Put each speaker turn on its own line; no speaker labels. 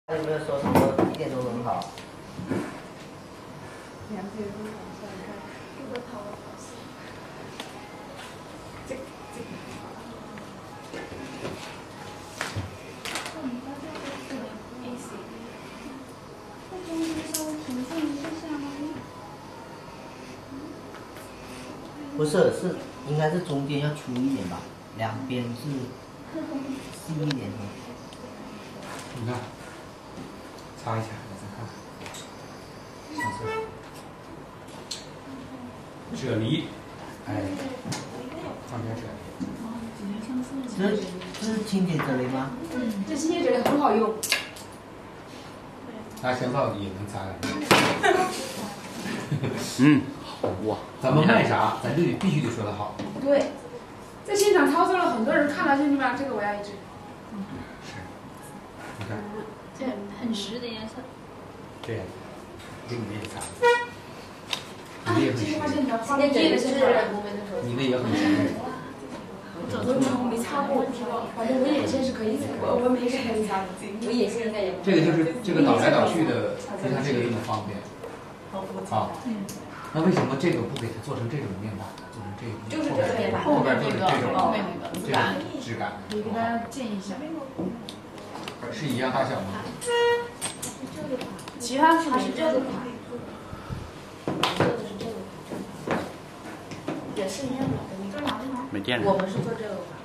有没有说什么一点都很好？
两腿都往上看，这个头这。你刚才是 AC， 在中间稍微平静一下吗？
不是，是应该是中间要粗一点吧，两边是细一点的。
你看，擦一下，我再看。上色。啫喱，哎，放点啫喱。
这是清洁啫喱吗？
这清洁啫喱很好用。
拿香皂也能擦干净。
哇！
咱们卖啥，咱就必须得说它好。
对，在现场操作了，很多人看了就你把这个我要一支。
是，你看。
这很实的颜色。
这样，给你那个擦。你那也很实。
今天这个是
你那也很实。
我没擦过，反正我眼线是可以擦，我没是可以擦的，我眼线应该也。
这个就是这个倒来倒去的，就像这个这么方便。啊。那为什么这个不给它做成这种面板呢？做成这个。
就是这个面板。
后边就是这种
后面那个
质感。质感。
你给大家建议一下。
是一样大小吗？
其他是这个款。
做的是这个款。也是一样的，你这拿着吗？
没电了。
我们是做这个款。